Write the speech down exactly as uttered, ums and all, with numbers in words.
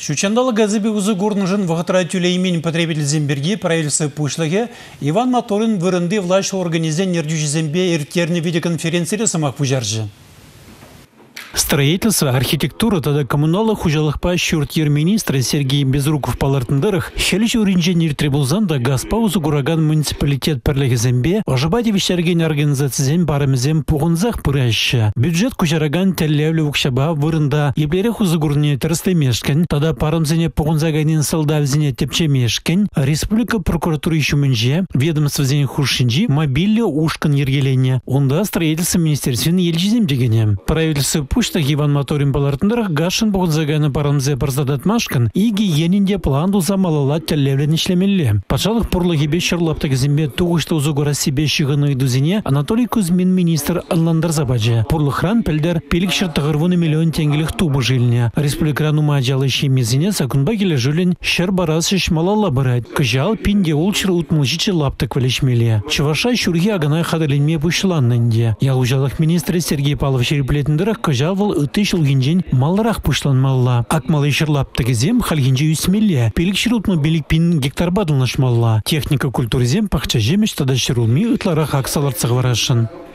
Шучандалы газыбе узы горнжын вағытра тюлеймен потребитель земберге правительство пушлыге Иван Моторин вырынды власть организен нердюжи зембе иртерни видеоконференции самах пужаржы. Строительство, архитектура, тогда коммуналы хужалықпа шүртер министры Сергей Безруков палартындырых, шеліш инженер требулзанда газпа узы гураган муниципалитет перлігі зембе, ожыбаде вещерген организацизен барымызен пуғынзақ пыраща. Бюджет кучараган тәлләвлі ұқшаба вырында еблері хузы гурне тірісті мешкен, тогда парымзене пуғынзаганен сылдавзене тепче мешкен, республика прокуратуры шумынже, ведомствозен хушинжи, мобильный ушкан ергелене. Онда строительство министерствен елжизем дегене. Правительство Пушта Иван Моторин балартындырых гашын бұғынзаганы парамзе барзадат машкан, иги енінде планду замалала тәлләвлен ішлемелі. Пачалық пұрлығы беш шырлаптығы зембе туғышты ұзығыра себе шығыны дүзіне Анатолий Кузьмин министр Анландар Забаджа. Пұрлықран пәлдер пелік шыртығырвыны миллион тенгелік тубы жиліне. Республикарану мажалы шемезіне сакунба келі жилін шыр барасы шмалала барад. Күжал пинде улчыр утмылжичы лаптық вәлешмелі. Чываша шүрге аганай қадырленме бұшыланнынде. Ялужалық министрі Сергей Павлов шереплетіндірі күжал вал ыты шылгинжен малларах пушланмалла. Акмалы шырлаптығы зем халгинже үсмелі. Пелік шырутмы белік пин гектар бадылнашмалла. Техника культуры зем пақча жемеш тада шырулми ытларах аксаларцығы варашын.